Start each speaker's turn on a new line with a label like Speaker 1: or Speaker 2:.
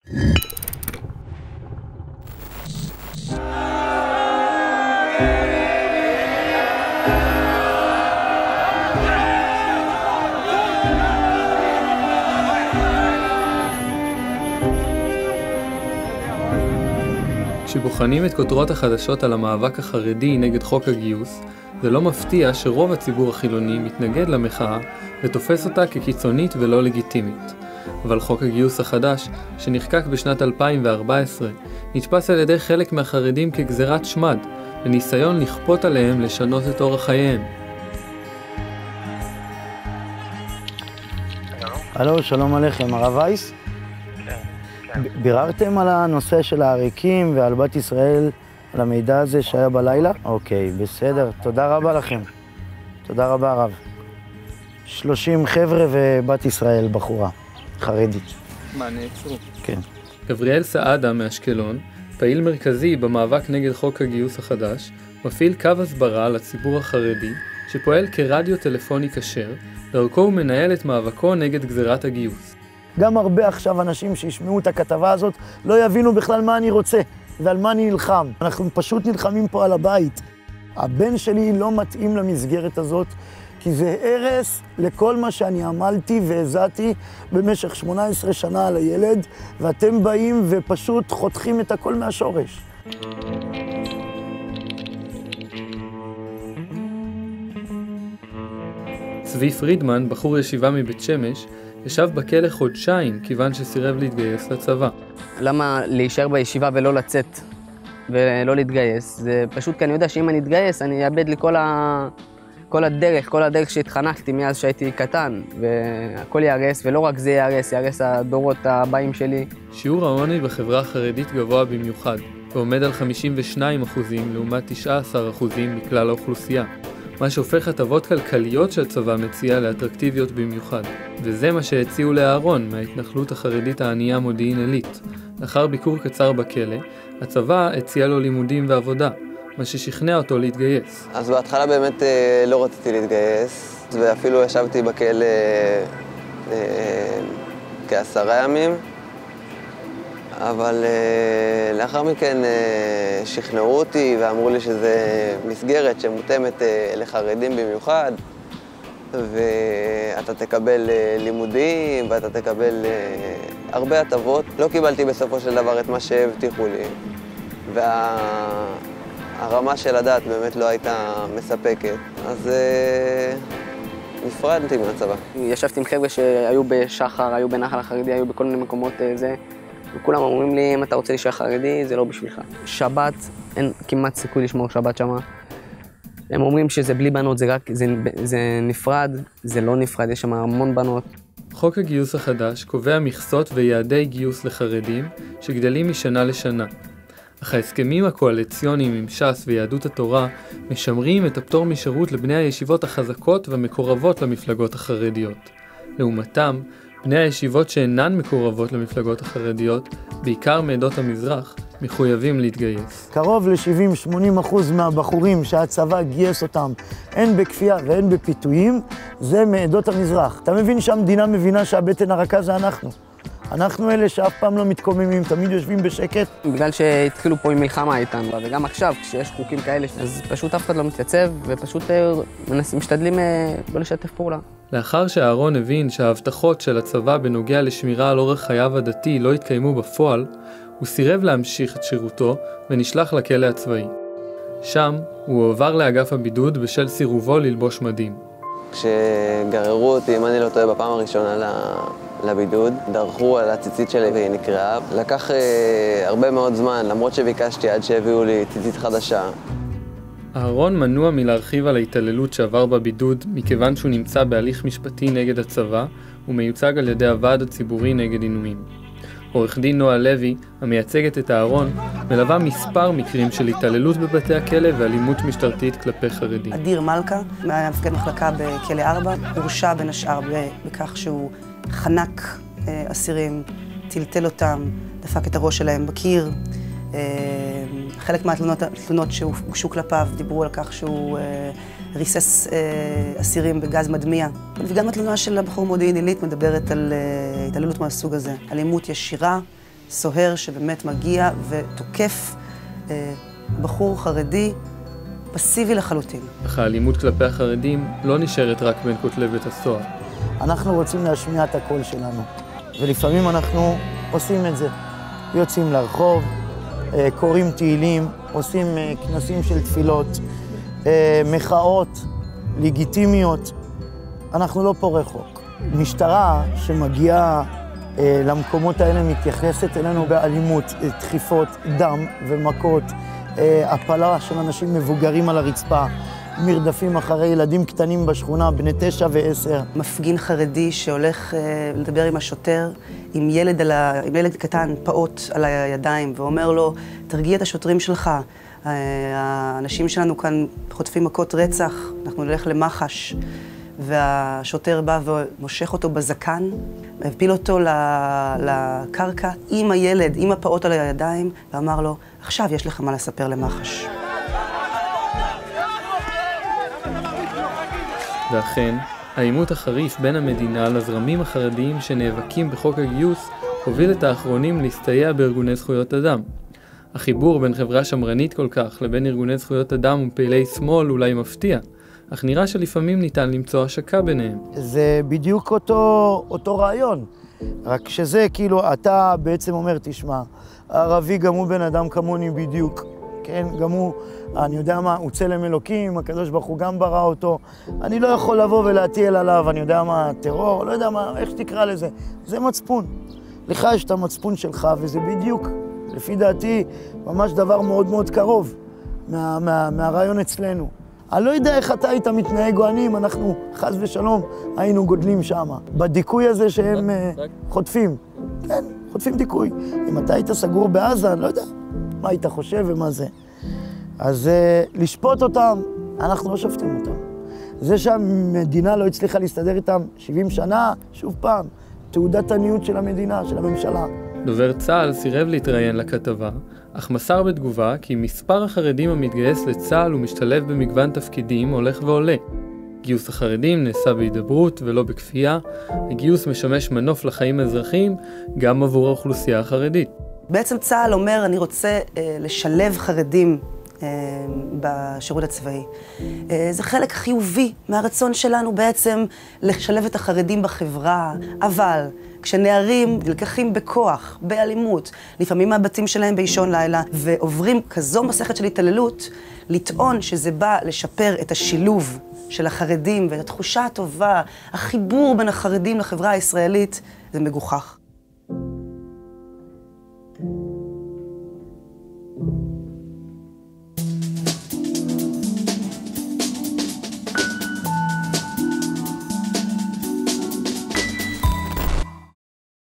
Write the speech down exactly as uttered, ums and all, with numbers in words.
Speaker 1: כשבוחנים את כותרות החדשות על המאבק החרדי נגד חוק הגיוס, זה לא מפתיע שרוב הציבור החילוני מתנגד למחאה ותופס אותה כקיצונית ולא לגיטימית. אבל חוק הגיוס החדש, שנחקק בשנת אלפיים וארבע עשרה, נתפס על ידי חלק מהחרדים כגזירת שמד, בניסיון לכפות עליהם לשנות את אורח חייהם.
Speaker 2: הלו, שלום עליכם, הרב וייס? ביררתם על הנושא של העריקים ועל בת ישראל, על המידע הזה שהיה בלילה? אוקיי, בסדר. תודה רבה לכם. תודה רבה, הרב. שלושים חבר'ה ובת ישראל, בחורה, חרדית.
Speaker 1: מה, נעצרו?
Speaker 2: כן.
Speaker 1: גבריאל סעדה מאשקלון, פעיל מרכזי במאבק נגד חוק הגיוס החדש, מפעיל קו הסברה לציבור החרדי, שפועל כרדיו טלפוני כשר, דרכו הוא מנהל את מאבקו נגד גזירת הגיוס.
Speaker 2: גם הרבה עכשיו אנשים שישמעו את הכתבה הזאת לא יבינו בכלל מה אני רוצה ועל מה אני נלחם. אנחנו פשוט נלחמים פה על הבית. הבן שלי לא מתאים למסגרת הזאת, כי זה הרס לכל מה שאני עמלתי והזעתי במשך שמונה עשרה שנה על הילד, ואתם באים ופשוט חותכים את הכל מהשורש.
Speaker 1: צבי פרידמן, בחור ישיבה מבית שמש, ישב בכלא חודשיים כיוון שסירב להתגייס לצבא.
Speaker 3: למה להישאר בישיבה ולא לצאת ולא להתגייס? זה פשוט כי אני יודע שאם אני אתגייס אני אאבד לי כל, ה... כל הדרך, כל הדרך שהתחנכתי מאז שהייתי קטן, והכל יארס, ולא רק זה יארס, יארס הדורות הבאים שלי.
Speaker 1: שיעור העוני בחברה החרדית גבוה במיוחד, ועומד על חמישים ושניים אחוזים לעומת תשעה עשר אחוזים מכלל האוכלוסייה. מה שהופך הטבות כלכליות שהצבא מציע לאטרקטיביות במיוחד. וזה מה שהציעו לאהרון מההתנחלות החרדית הענייה מודיעין עילית. לאחר ביקור קצר בכלא, הצבא הציע לו לימודים ועבודה, מה ששכנע אותו להתגייס.
Speaker 4: אז בהתחלה באמת לא רציתי להתגייס, ואפילו ישבתי בכלא כעשרה ימים, אבל לאחר מכן שכנעו אותי ואמרו לי שזה מסגרת שמותאמת לחרדים במיוחד, ואתה תקבל לימודים ואתה תקבל הרבה הטבות. לא קיבלתי בסופו של דבר את מה שהבטיחו לי, והרמה של הדת באמת לא הייתה מספקת, אז נפרדתי מהצבא.
Speaker 3: ישבתי עם חבר'ה שהיו בשחר, היו בנחל החרדי, היו בכל מיני מקומות זה, וכולם אומרים לי, אם אתה רוצה להישאר חרדי, זה לא בשבילך. שבת, אין כמעט סיכוי לשמור שבת שמה. הם אומרים שזה בלי בנות, זה רק, זה, זה נפרד, זה לא נפרד, יש שם המון בנות.
Speaker 1: חוק הגיוס החדש קובע מכסות ויעדי גיוס לחרדים שגדלים משנה לשנה. אך ההסכמים הקואליציוניים עם ש"ס ויהדות התורה משמרים את הפטור משירות לבני הישיבות החזקות והמקורבות למפלגות החרדיות. לעומתם, בני הישיבות שאינן מקורבות למפלגות החרדיות, בעיקר מעדות המזרח, מחויבים להתגייס.
Speaker 2: קרוב ל-שבעים שמונים אחוז מהבחורים שהצבא גייס אותם, הן בכפייה והן בפיתויים, זה מעדות המזרח. אתה מבין שהמדינה מבינה שהבטן הרכה זה אנחנו. אנחנו אלה שאף פעם לא מתקוממים, תמיד יושבים בשקט.
Speaker 3: בגלל שהתחילו פה עם מלחמה איתנו, וגם עכשיו, כשיש חוקים כאלה, אז פשוט אף אחד לא מתייצב, ופשוט משתדלים לא לשתף פעולה.
Speaker 1: לאחר שאהרון הבין שההבטחות של הצבא בנוגע לשמירה על אורח חייו הדתי לא התקיימו בפועל, הוא סירב להמשיך את שירותו ונשלח לכלא הצבאי. שם הוא הועבר לאגף הבידוד בשל סירובו ללבוש מדים.
Speaker 4: כשגררו אותי, אם אני לא טועה, בפעם הראשונה לבידוד, דרכו על הציצית שלי והיא נקרעה. לקח אה, הרבה מאוד זמן, למרות שביקשתי עד שהביאו לי ציצית חדשה.
Speaker 1: אהרון מנוע מלהרחיב על ההתעללות שעבר בבידוד מכיוון שהוא נמצא בהליך משפטי נגד הצבא ומיוצג על ידי הוועד הציבורי נגד עינויים. עורך דין נועה לוי, המייצגת את אהרון, מלווה מספר מקרים של התעללות בבתי הכלא ואלימות משטרתית כלפי חרדים.
Speaker 5: אדיר מלכה, מפקד מחלקה בכלא ארבע, הורשע בין השאר בכך שהוא חנק אסירים, טלטל אותם, דפק את הראש שלהם בקיר. חלק מהתלונות שהוגשו כלפיו דיברו על כך שהוא ריסס אסירים בגז מדמיע. וגם התלונה של הבחור מודיעין עילית מדברת על התעללות מהסוג הזה. אלימות ישירה סוהר שבאמת מגיע ותוקף אה, בחור חרדי פסיבי לחלוטין.
Speaker 1: אך האלימות כלפי החרדים לא נשארת רק בין כותלי בית הסוהר.
Speaker 2: אנחנו רוצים להשמיע את הקול שלנו, ולפעמים אנחנו עושים את זה. יוצאים לרחוב, קוראים תהילים, עושים כנסים של תפילות, מחאות, לגיטימיות. אנחנו לא פה רחוק. משטרה שמגיעה למקומות האלה מתייחסת אלינו באלימות, דחיפות, דם ומכות, הפלה של אנשים מבוגרים על הרצפה, מרדפים אחרי ילדים קטנים בשכונה, בני תשע ועשר. מפגין חרדי שהולך לדבר עם השוטר, עם ילד, על ה... עם ילד קטן, פעוט על הידיים, ואומר לו, תרגיע את השוטרים שלך. האנשים שלנו כאן חוטפים מכות רצח, אנחנו נלך למח"ש. והשוטר בא ומושך אותו בזקן, הפיל אותו לקרקע עם הילד, עם הפעוט על הידיים, ואמר לו, עכשיו יש לך מה לספר למח"ש.
Speaker 1: ואכן, העימות החריף בין המדינה לזרמים החרדיים שנאבקים בחוק הגיוס הוביל את האחרונים להסתייע בארגוני זכויות אדם. החיבור בין חברה שמרנית כל כך לבין ארגוני זכויות אדם ופעילי שמאל אולי מפתיע, אך נראה שלפעמים ניתן למצוא השקה ביניהם.
Speaker 2: זה בדיוק אותו, אותו רעיון, רק שזה כאילו אתה בעצם אומר, תשמע, הערבי גם הוא בן אדם כמוני בדיוק, כן? גם הוא, אני יודע מה, הוא צלם אלוקים, הקדוש ברוך הוא גם ברא אותו. אני לא יכול לבוא ולהטיל עליו, אני יודע מה, טרור, לא יודע מה, איך תקרא לזה. זה מצפון. לך יש את המצפון שלך, וזה בדיוק, לפי דעתי, ממש דבר מאוד מאוד קרוב מה, מה, מהרעיון אצלנו. אני לא יודע איך אתה היית מתנהג או אני, אם אנחנו, חס ושלום, היינו גודלים שם. בדיכוי הזה שהם uh, חוטפים. כן, חוטפים דיכוי. אם אתה היית סגור בעזה, אני לא יודע מה היית חושב ומה זה. אז uh, לשפוט אותם, אנחנו לא שופטים אותם. זה שהמדינה לא הצליחה להסתדר איתם שבעים שנה, שוב פעם, תעודת עניות של המדינה, של הממשלה.
Speaker 1: דובר צה"ל סירב להתראיין לכתבה, אך מסר בתגובה כי מספר החרדים המתגייס לצה"ל ומשתלב במגוון תפקידים הולך ועולה. גיוס החרדים נעשה בהידברות ולא בכפייה, הגיוס משמש מנוף לחיים אזרחיים גם עבור האוכלוסייה החרדית.
Speaker 5: בעצם צה"ל אומר, אני רוצה אה, לשלב חרדים אה, בשירות הצבאי. אה, זה חלק חיובי מהרצון שלנו בעצם לשלב את החרדים בחברה, אבל כשנערים נלקחים בכוח, באלימות, לפעמים מהבתים שלהם באישון לילה, ועוברים כזו מסכת של התעללות, לטעון שזה בא לשפר את השילוב של החרדים ואת התחושה הטובה, החיבור בין החרדים לחברה הישראלית, זה מגוחך.